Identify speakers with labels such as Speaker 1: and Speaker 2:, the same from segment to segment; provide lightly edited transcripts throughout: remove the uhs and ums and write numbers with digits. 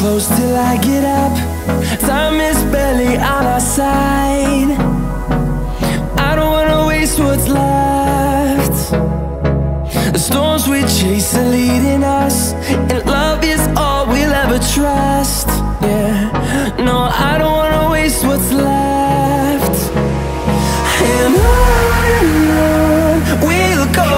Speaker 1: close till I get up. Time is barely on our side. I don't wanna waste what's left. The storms we chase are leading us, and love is all we'll ever trust. Yeah, no, I don't wanna waste what's left. And on we'll go,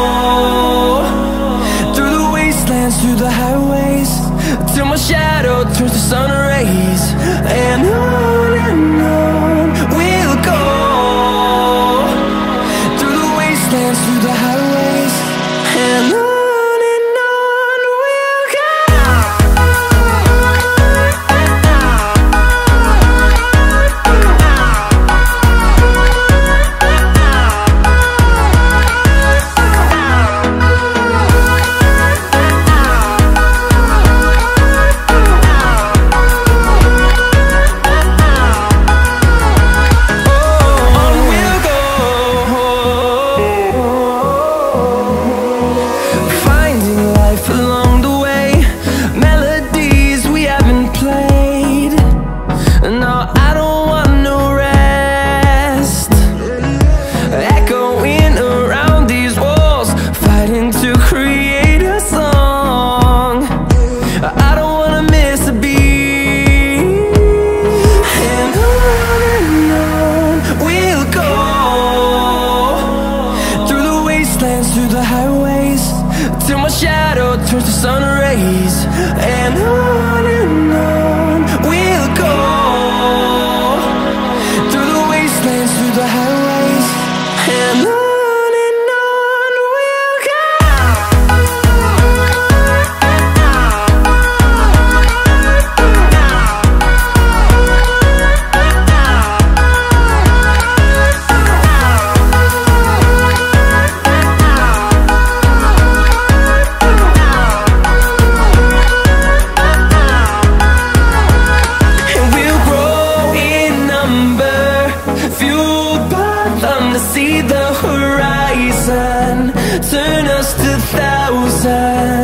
Speaker 1: through the wastelands, through the highways, till my shadow turns to sun rays. And on we'll go, through the wastelands, through the highways, and on we'll go. Through the highways, till my shadow turns to sun rays. And on we'll go, through the wastelands, through the highways, and on we'll go. See the horizon, turn us to thousands.